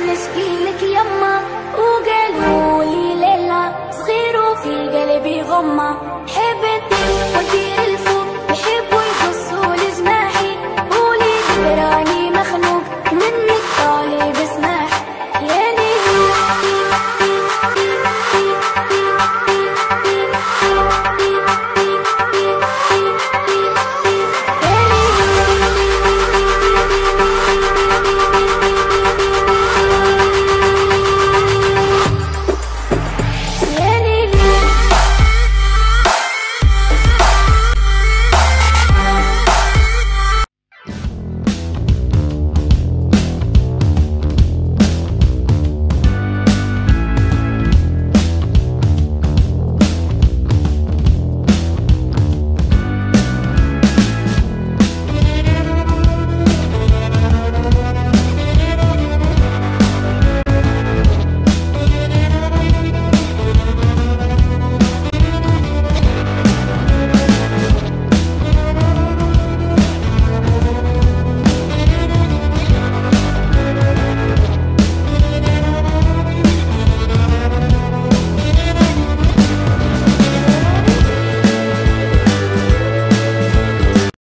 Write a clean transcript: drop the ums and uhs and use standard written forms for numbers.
نشكيلك يما وقالوا لي ليلى صغير وفي قلبي غمة. حبتني وطير الفوق يحبوا يقصوا لجناحي، قولي ذكراني مخنوق منك طالب اسمعي.